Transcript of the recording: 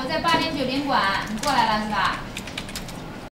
在8点酒店馆，你过来了是吧？